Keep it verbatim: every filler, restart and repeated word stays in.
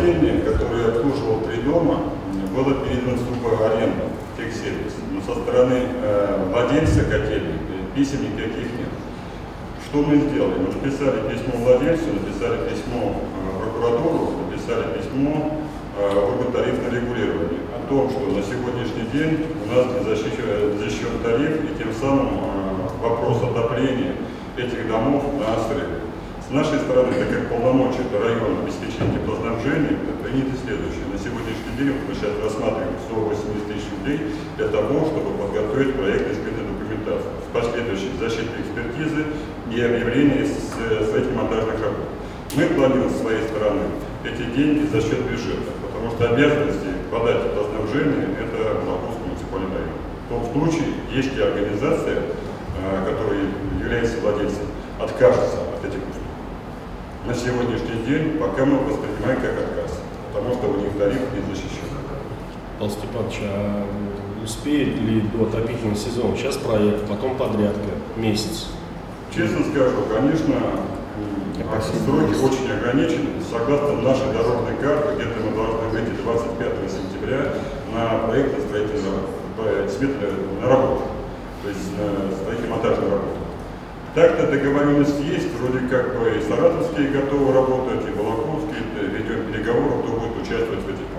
Владение, которое обслуживал три дома, было передано в субаренду, техсервис. Но со стороны э, владельца котельной писем никаких нет. Что мы сделали? Мы написали письмо владельцу, написали письмо э, прокуратуру, написали письмо э, в орган тарифного регулирования о том, что на сегодняшний день у нас не защищен, защищен тариф, и тем самым э, вопрос отопления этих домов на срыве. С нашей стороны, так как полномочия это район обеспечения теплоснабжения, приняты следующее. На сегодняшний день мы сейчас рассматриваем сто восемьдесят тысяч рублей для того, чтобы подготовить проект экспертной документации с последующей защитой экспертизы и объявление строительно-монтажных работ. Мы планируем с своей стороны эти деньги за счет бюджета, потому что обязанности подать теплоснабжение это Вологодский муниципальный район. В том случае, если организация, которая является владельцем, откажется от этих услуг. На сегодняшний день пока мы воспринимаем как отказ, потому что у них тариф не защищен. Павел Степанович, а успеет ли до отопительного сезона? Сейчас проект, потом подрядка, месяц. Честно скажу, конечно, сроки очень ограничены. Согласно нашей дорожной карте, где-то мы должны выйти двадцать пятого сентября на проектно-строительную на работу, то есть на строительно-монтажную работу. Так-то договоренность есть, вроде как бы и саратовские готовы работать, и вологодские, ведем переговоры, кто будет участвовать в этих